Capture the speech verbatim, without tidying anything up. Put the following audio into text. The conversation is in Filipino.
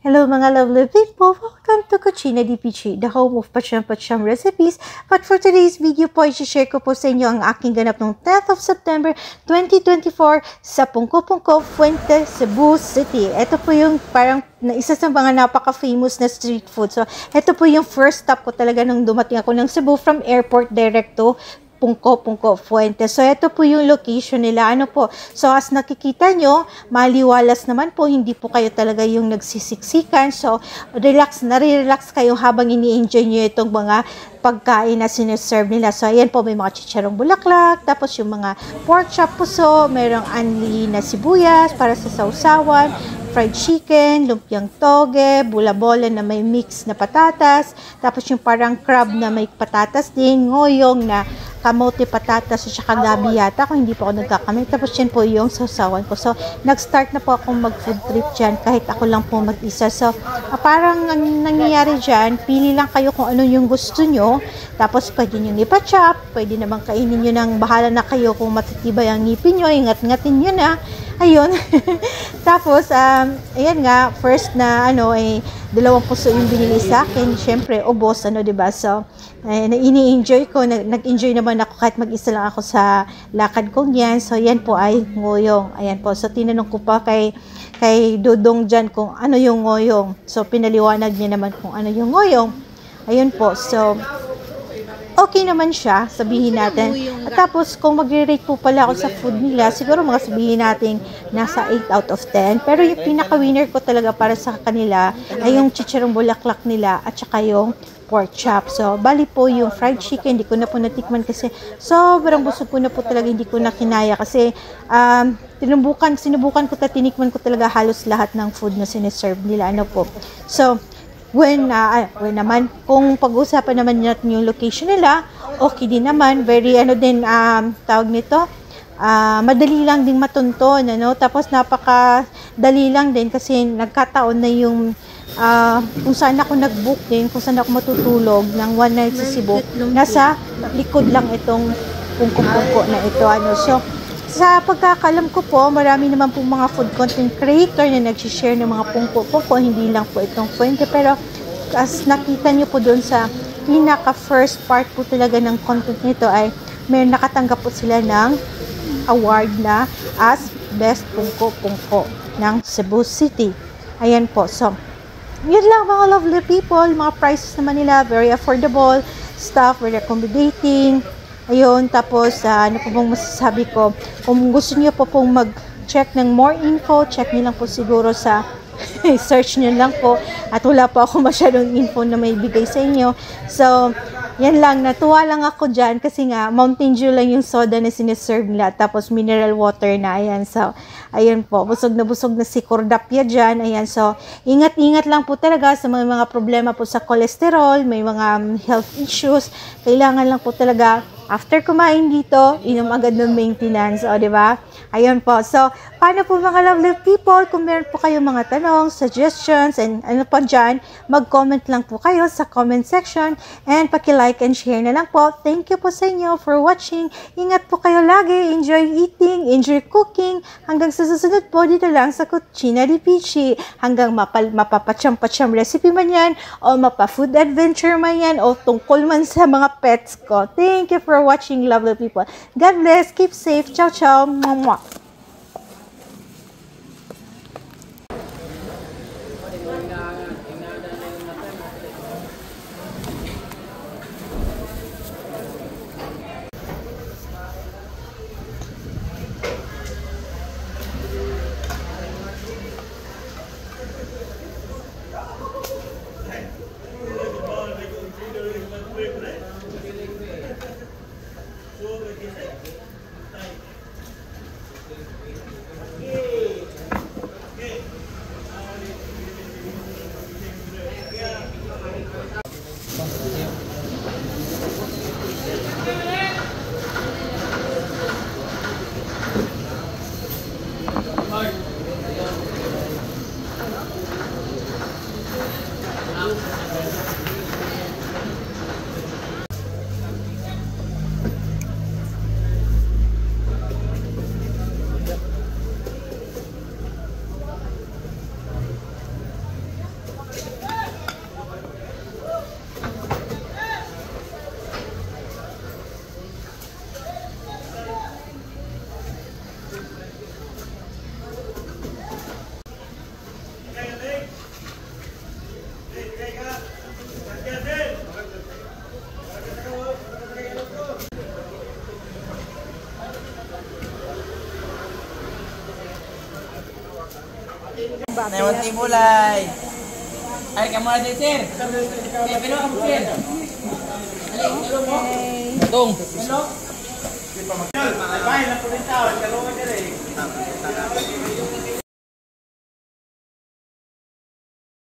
Hello mga lovely people! Welcome to Cucina di Pichi, the home of Pacham-Pacham recipes. But for today's video po, i-share ko po sa inyo ang aking ganap ng tenth of September twenty twenty-four sa Pungko-Pungko, Fuente, Cebu City. Ito po yung parang na isa sa mga napaka-famous na street food. So, ito po yung first stop ko talaga nung dumating ako ng Cebu from airport direct to Pungko-Pungko, Fuente. So, ito po yung location nila. Ano po? So, as nakikita nyo, maliwalas naman po. Hindi po kayo talaga yung nagsisiksikan. So, relax, nare-relax kayo habang ini-enjoy nyo itong mga pagkain na sineserve nila. So, ayan po, may mga chicharong bulaklak. Tapos, yung mga pork chop puso. Merong anli na sibuyas para sa sausawan. Fried chicken, lumpiang toge, bula-bola na may mix na patatas, tapos yung parang crab na may patatas din, ngoyong na kamote patatas at saka gabi yata kung hindi po ako nagkakamay. Tapos yan po yung sausawan ko. So, nag-start na po akong mag-food trip dyan kahit ako lang po mag-isa. So, uh, parang ang nangyayari dyan, pili lang kayo kung ano yung gusto nyo. Tapos, pwede nyo ipa-chop, pwede naman kainin nyo ng bahala na kayo kung matitibay ang ngipin nyo, ingat-ngatin nyo na. Ayun. Tapos, um, ayan nga, first na, ano, eh, dalawang puso yung binili sa akin. Siyempre, ubos, ano, diba? So, eh, ini-enjoy ko. Nag-enjoy naman ako kahit mag-isa lang ako sa lakad kong yan. So, yan po ay ngoyong. Ayan po. So, tinanong ko pa kay, kay Dodong dyan kung ano yung ngoyong. So, pinaliwanag niya naman kung ano yung ngoyong. Ayun po. So, okay naman siya, sabihin natin. At tapos, kung magre-rate po pala ako sa food nila, siguro mga sabihin natin nasa eight out of ten. Pero yung pinaka-winner ko talaga para sa kanila ay yung chicharong bulaklak nila at saka yung pork chop. So, bali po yung fried chicken, hindi ko na po natikman kasi sobrang busog ko na po talaga, hindi ko na kinaya kasi um, tinubukan, sinubukan ko, tinikman ko talaga halos lahat ng food na sineserve nila. Ano po. So, when, uh, when naman, kung pag-usapan naman natin yung location nila, okay din naman, very, ano din, um, tawag nito, uh, madali lang din matunton, ano, tapos napaka-dali lang din kasi nagkataon na yung, uh, kung saan ako nag-book din, kung saan ako matutulog ng one night sa Cebu, nasa likod lang itong pungko-pungko na ito, ano, so, sa pagkakalam ko po, marami naman po mga food content creator na nag-share ng mga pungko-pungko, hindi lang po itong Fuente, pero as nakita nyo po doon sa pinaka first part po talaga ng content nito ay may nakatanggap po sila ng award na as Best Pungko-Pungko ng Cebu City. Ayan po. So, yun lang mga lovely people. Mga prices naman nila, very affordable. Staff, very accommodating. Ayun, tapos, uh, ano po bang masasabi ko? Kung gusto niyo po pong mag-check ng more info, check niyo lang po siguro sa search niyo lang po. At wala po ako masyadong info na may bigay sa inyo. So, yan lang, natuwa lang ako dyan kasi nga, Mountain Dew lang yung soda na sineserve nila, tapos mineral water na, ayan, so, ayan po, busog na busog na si Cordapia dyan, ayan, so, ingat-ingat lang po talaga sa mga, mga problema po sa cholesterol, may mga um, health issues, kailangan lang po talaga, after kumain dito, inom agad ng maintenance, o, diba? Ayan po, so, paano po mga lovely people, kung meron po kayong mga tanong, suggestions, and ano pa dyan, mag-comment lang po kayo sa comment section, and paki-like and share na lang po. Thank you po sa inyo for watching. Ingat po kayo lagi. Enjoy eating, enjoy cooking. Hanggang sa susunod po dito lang sa Cucina di Pichi. Hanggang mapapacham-pacham recipe man yan, o mapa-food adventure man yan, o tungkol man sa mga pets ko. Thank you for watching, lovely people. God bless. Keep safe. Ciao, ciao. Mwah. Naman tibulay. Ay, kamu na din, sir. Okay, pero ako, sir. Alay, hello mo. Matong. Hello. Bahay lang po rin tao. Kalungan ka rin.